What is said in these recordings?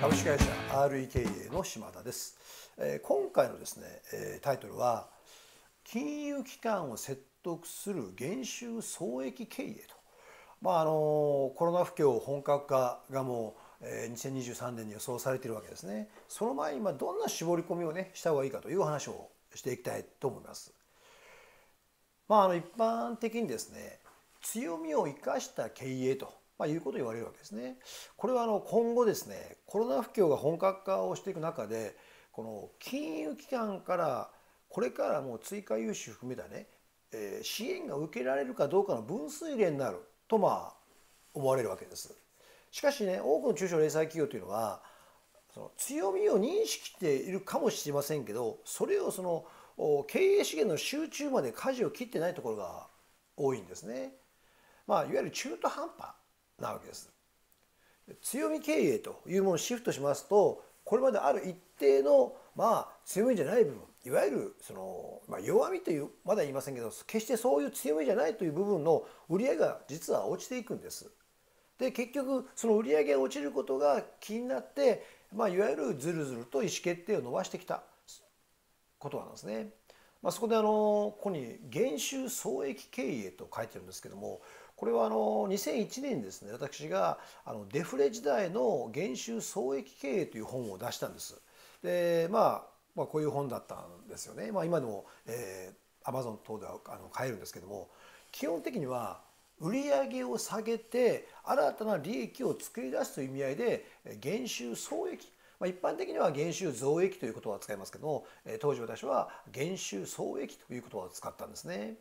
株式会社 RE の島田です。今回のですね、タイトルは金融機関を説得する減収損益経営と。コロナ不況本格化がもう2023年に予想されているわけですね。その前にどんな絞り込みをねした方がいいかという話をしていきたいと思います。一般的にですね、強みを生かした経営ということを言われるわけですね。これは今後ですね、コロナ不況が本格化をしていく中で、この金融機関からこれからも追加融資含めたね、支援が受けられるかどうかの分水嶺になると思われるわけです。しかしね、多くの中小零細企業というのはその強みを認識しているかもしれませんけど、それを経営資源の集中まで舵を切ってないところが多いんですね。いわゆる中途半端なわけです。強み経営というものをシフトしますと、これまである一定の強みじゃない部分、いわゆる弱みというまだ言いませんけど、決してそういう強みじゃないという部分の売り上げが実は落ちていくんです。で結局その売り上げが落ちることが気になって、いわゆるずるずると意思決定を伸ばしてきたことなんですね。そこでここに減収損益経営と書いてるんですけども、これは2001年にですね、私がデフレ時代の減収損益経営という本を出したんです。でこういう本だったんですよね。今でもAmazon 等では買えるんですけども、基本的には売上を下げて新たな利益を作り出すという意味合いで減収損益、一般的には減収増益という言葉を使いますけども、当時私は減収損益という言葉を使ったんですね。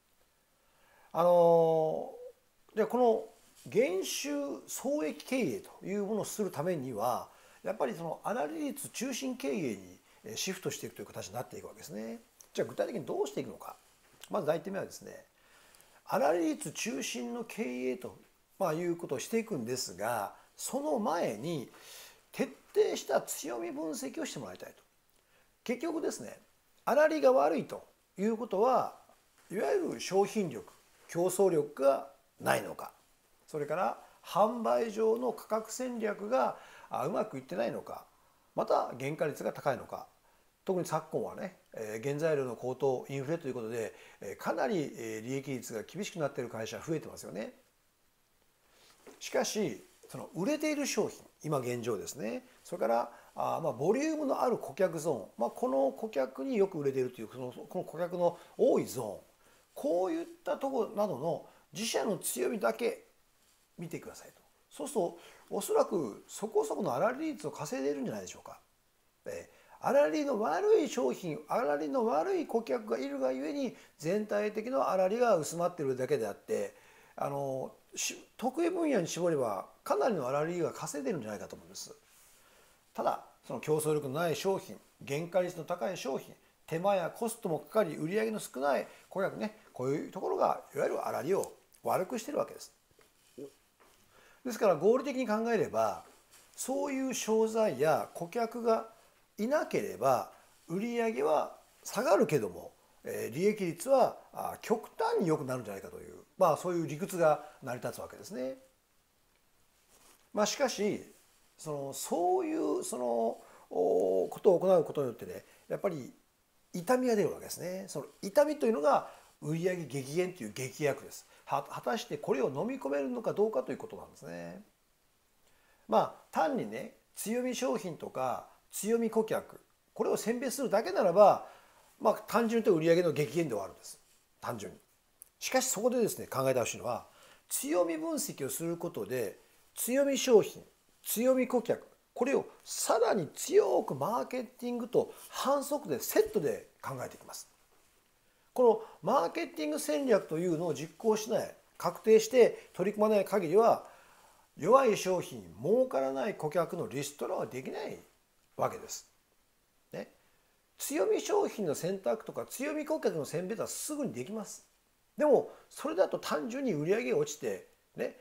でこの減収損益経営というものをするためには、やっぱりその粗利率中心経営にシフトしていくという形になっていくわけですね。じゃあ具体的にどうしていくのか。まず第一点目はですね、粗利率中心の経営ということをしていくんですが、その前に徹底した強み分析をしてもらいたいと。結局ですね、粗利が悪いということは、いわゆる商品力、競争力がないのか、それから販売上の価格戦略がうまくいってないのか、また原価率が高いのか。特に昨今はね、原材料の高騰、インフレということでかなり利益率が厳しくなっている会社増えてますよね。しかしその売れている商品、今現状ですね、それからボリュームのある顧客ゾーン、この顧客によく売れているというこの顧客の多いゾーン、こういったところなどの自社の強みだけ見てくださいと。そうするとおそらくそこそこの粗利率を稼いでいるんじゃないでしょうか。粗利の悪い商品、粗利の悪い顧客がいるがゆえに全体的な粗利が薄まっているだけであって、得意分野に絞ればかなりの粗利が稼いでるんじゃないかと思うんです。ただその競争力のない商品、原価率の高い商品、手間やコストもかかり売上の少ない顧客ね、こういうところがいわゆる粗利を悪くしているわけです。ですから合理的に考えれば、そういう商材や顧客がいなければ売上は下がるけども利益率は極端に良くなるんじゃないかという、そういう理屈が成り立つわけですね。しかしそういうことを行うことによってね、やっぱり痛みが出るわけですね。その痛みというのが売上激減という劇薬です。果たしてこれを飲み込めるのかどうかということなんですね。単にね、強み商品とか強み顧客、これを選別するだけならば、単純に言うと売上の激減で終わるんです。単純に。しかしそこでですね、考えてほしいのは、強み分析をすることで強み商品、強み顧客、これをさらに強くマーケティングと反則でセットで考えていきます。このマーケティング戦略というのを実行しない、確定して取り組まない限りは、弱い商品、儲からない顧客のリストラはできないわけです。ね、強み商品の選択とか強み顧客の選別はすぐにできます。でもそれだと単純に売り上げが落ちてね、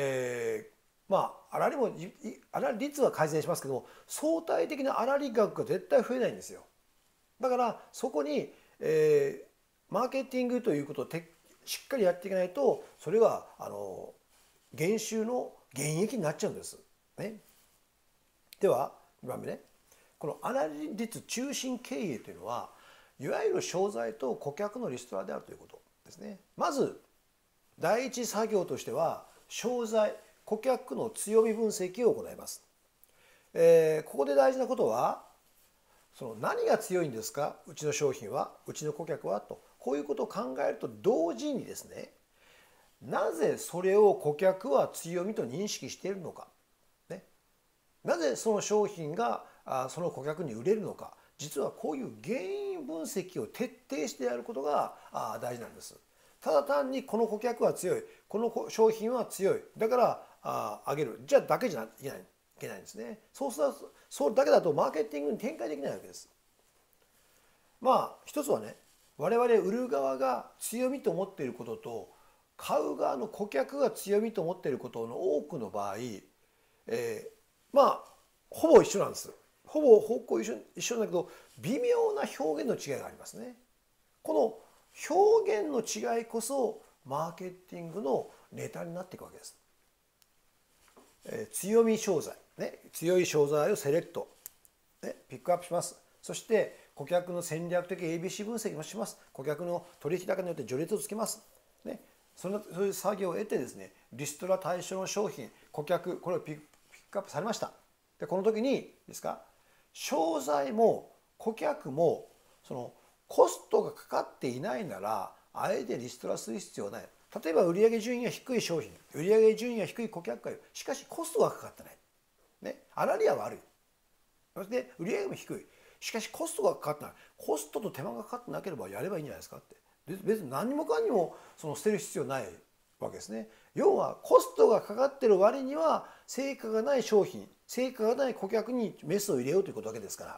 粗利率は改善しますけど、相対的な粗利額が絶対増えないんですよ。だからそこに、マーケティングということをしっかりやっていかないと、それは減収の減益になっちゃうんです。ね、では 2番目ね、このアナリティクス中心経営というのはいわゆる商材と顧客のリストラであるということですね。まず第一作業としては商材顧客の強み分析を行います。ここで大事なことはその何が強いんですか、うちの商品は、うちの顧客はと、こういうことを考えると同時にですね、なぜそれを顧客は強みと認識しているのか、ね、なぜその商品がその顧客に売れるのか、実はこういう原因分析を徹底してやることが大事なんです。ただ単にこの顧客は強い、この商品は強い、だから上げる、じゃあだけじゃいけないんですね。そうするとそれだけだとマーケティングに展開できないわけです。まあ一つはね、我々売る側が強みと思っていることと買う側の顧客が強みと思っていることの多くの場合、まあほぼ一緒なんです。ほぼ方向一緒なんだけど、微妙な表現の違いがありますね。この表現の違いこそマーケティングのネタになっていくわけです。強み商材、ね、強い商材をセレクト、ね、ピックアップします。そして顧客の戦略的 ABC 分析もします。顧客の取引高によって序列をつけます。ね、そういう作業を得てですね、リストラ対象の商品、顧客、これをピックアップされました。でこの時にですか、商材も顧客もそのコストがかかっていないならあえてリストラする必要はない。例えば売上順位が低い商品、売上順位が低い顧客がいる、しかしコストがかかってない、ね、粗利は悪い、そして売上も低い、しかしコストがかかってない、コストと手間がかかってなければやればいいんじゃないですかって、別に何もかにも捨てる必要ないわけですね。要はコストがかかってる割には成果がない商品、成果がない顧客にメスを入れようということだけですから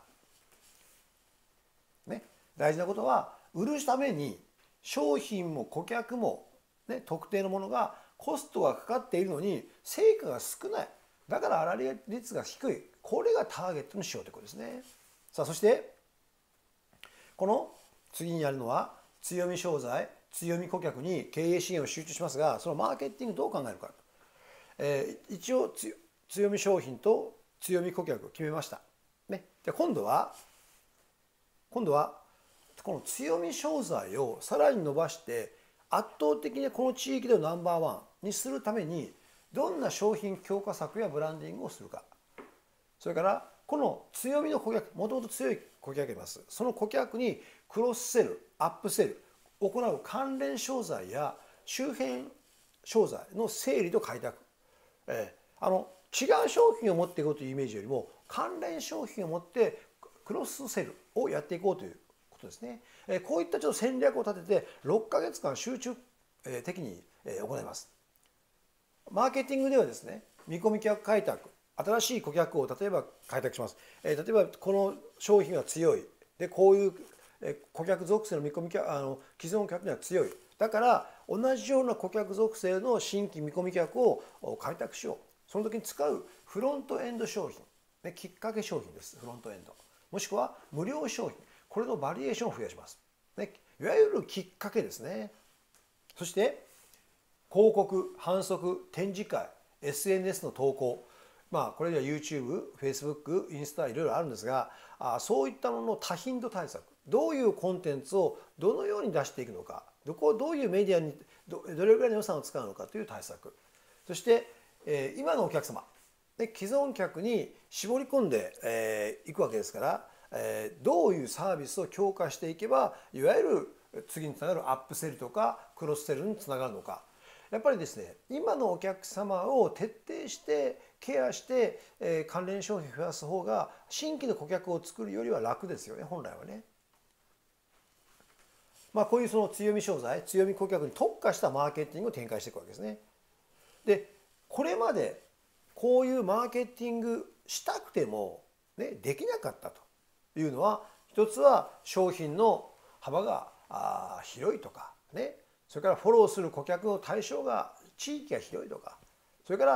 、ね、大事なことは売るために商品も顧客も、ね、特定のものがコストがかかっているのに成果が少ない、だから粗利率が低い、これがターゲットにしようということですね。さあそしてこの次にやるのは強み商材、強み顧客に経営資源を集中しますが、そのマーケティングどう考えるか、一応強み商品と強み顧客を決めました、ね、で今度はこの強み商材をさらに伸ばして圧倒的にこの地域でのナンバーワンにするためにどんな商品強化策やブランディングをするか、それからこの強みの顧客、もともと強い顧客がいます。その顧客にクロスセル、アップセルを行う関連商材や周辺商材の整理と開拓、違う商品を持っていこうというイメージよりも関連商品を持ってクロスセルをやっていこうということですね。こういったちょっと戦略を立てて6ヶ月間集中的に行います。マーケティングではですね、見込み客開拓、新しい顧客を例えば開拓します。例えばこの商品は強い。でこういう顧客属性の見込み客、既存客には強い。だから同じような顧客属性の新規見込み客を開拓しよう。その時に使うフロントエンド商品、きっかけ商品です。フロントエンド。もしくは無料商品。これのバリエーションを増やします。いわゆるきっかけですね。そして広告、販促、展示会、SNS の投稿、これでは YouTube、Facebook、インスタいろいろあるんですが、そういったものの多頻度対策、どういうコンテンツをどのように出していくのか、どういうメディアにどれぐらいの予算を使うのかという対策、そして今のお客様、既存客に絞り込んでいくわけですから、どういうサービスを強化していけばいわゆる次につながるアップセルとかクロスセルにつながるのか、やっぱりですね、今のお客様を徹底してケアして関連商品を増やす方が新規の顧客を作るよりは楽ですよね、本来はね。こういうその強み商材、強み顧客に特化したマーケティングを展開していくわけですね。でこれまでこういうマーケティングしたくても、できなかったというのは、一つは商品の幅が広いとかね、それからフォローする顧客の対象が地域が広いとか、それから、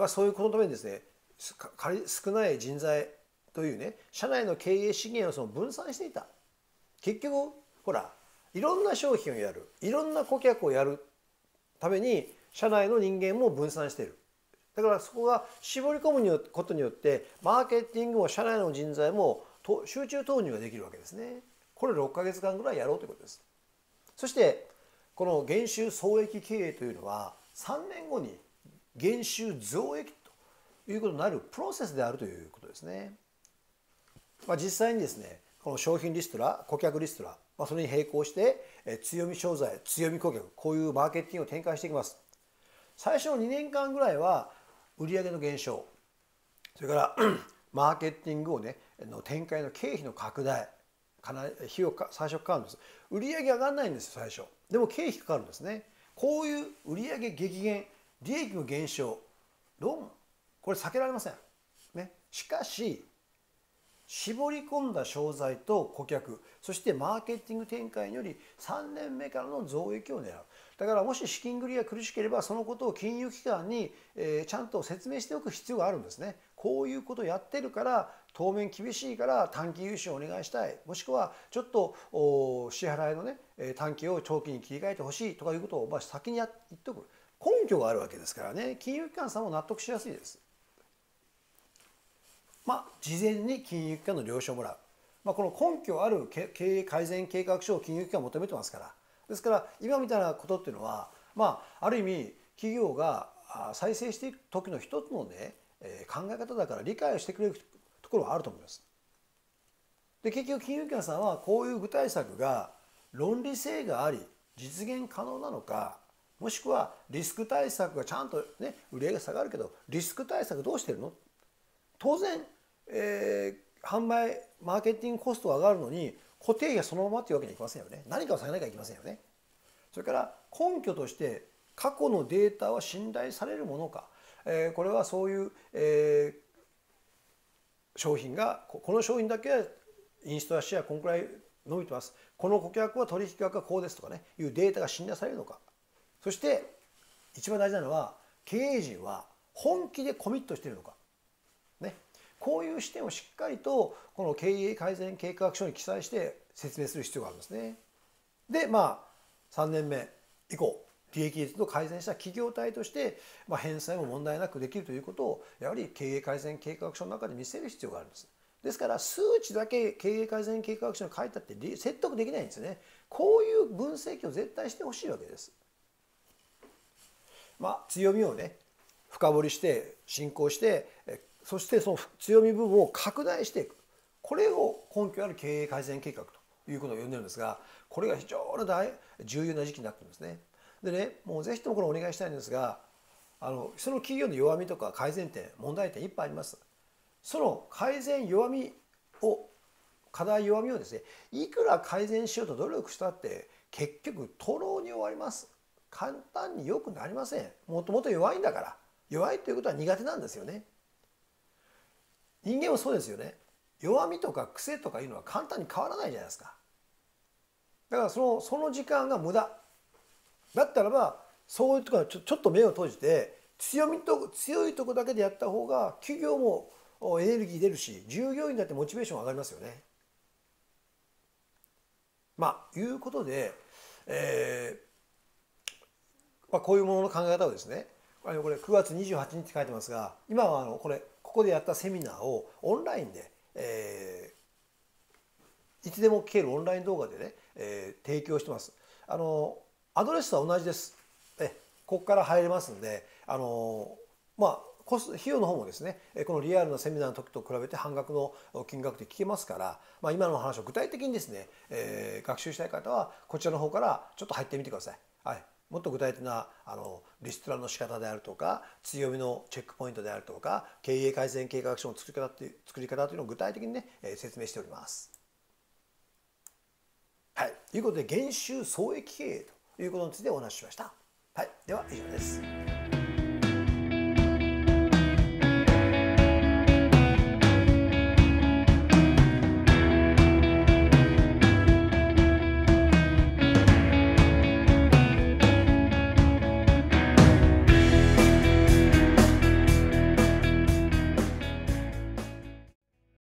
そういうことのためにですね、少ない人材というね、社内の経営資源を分散していた。結局ほら、いろんな商品をやる、いろんな顧客をやるために社内の人間も分散している。 だからそこが絞り込むことによってマーケティングも社内の人材も集中投入ができるわけですね。これ6ヶ月間ぐらいやろうということです。そしてこの減収増益経営というのは3年後に減収増益ということになるプロセスであるということですね。実際にですね、この商品リストラ、顧客リストラ、それに並行して強み商材、強み顧客、こういうマーケティングを展開していきます。最初の2年間ぐらいは売上の減少、それからマーケティングをね展開の経費の拡大、費用が最初かかるんです。売上上がらないんですよ最初。でも経費かかるんですね。こういう売上激減、利益の減少、これ避けられません。ね、しかし絞り込んだ商材と顧客、そしてマーケティング展開により3年目からの増益を狙う。だからもし資金繰りが苦しければそのことを金融機関にちゃんと説明しておく必要があるんですね。こういうことをやってるから当面厳しいから短期融資をお願いしたい、もしくはちょっと支払いのね短期を長期に切り替えてほしいとかいうことを先に言っておく根拠があるわけですからね、金融機関さんも納得しやすいです。事前に金融機関の了承をもらう、この根拠ある経営改善計画書を金融機関は求めてますから、ですから今みたいなことっていうのは、ある意味企業が再生していく時の一つのね考え方だから理解をしてくれるところはあると思います。で結局金融機関さんはこういう具体策が論理性があり実現可能なのか、もしくはリスク対策がちゃんとね売上が下がるけどリスク対策どうしてるの、当然販売マーケティングコストが上がるのに固定費はそのままというわけにはいきませんよね。何かを下げなきゃいけませんよね。それから根拠として過去のデータは信頼されるものか、これはそういう、商品がこの商品だけはインストアシェアこのくらい伸びてます、この顧客は取引額がこうですとかねいうデータが信頼されるのか、そして一番大事なのは経営陣は本気でコミットしているのかね、こういう視点をしっかりとこの経営改善計画書に記載して説明する必要があるんですね。で3年目以降利益率の改善した企業体として返済も問題なくできるということをやはり経営改善計画書の中で見せる必要があるんです。ですから数値だけ経営改善計画書に書いたって説得できないんですよね。こういう分析を絶対してほしいわけです。強みをね深掘りして進行して、そしてその強み部分を拡大していく、これを根拠ある経営改善計画ということを呼んでるんですが、これが非常に重要な時期になってるんですね。でね、もうぜひともこれお願いしたいんですが、その企業の弱みとか改善点、問題点いっぱいあります。その改善弱みを課題弱みをですね、いくら改善しようと努力したって結局徒労に終わります。簡単に良くなりません。もともと弱いんだから。弱いということは苦手なんですよね。人間もそうですよね。弱みとか癖とかいうのは簡単に変わらないじゃないですか。だからその時間が無駄だったらば、そういうところはちょっと目を閉じて強いところだけでやった方が企業もエネルギー出るし従業員だってモチベーション上がりますよね。いうことで、こういうものの考え方をですね、これ9月28日って書いてますが、今はここでやったセミナーをオンラインで、いつでも聞けるオンライン動画でね、提供してます。アドレスは同じです。ここから入れますので、費用の方もですね、このリアルなセミナーの時と比べて半額の金額で聞けますから、今の話を具体的にですね、学習したい方はこちらの方からちょっと入ってみてください。もっと具体的なリストラの仕方であるとか強みのチェックポイントであるとか経営改善計画書の作り方というのを具体的にね、説明しております。ということで減収増益経営ということについてお話ししました。では以上です。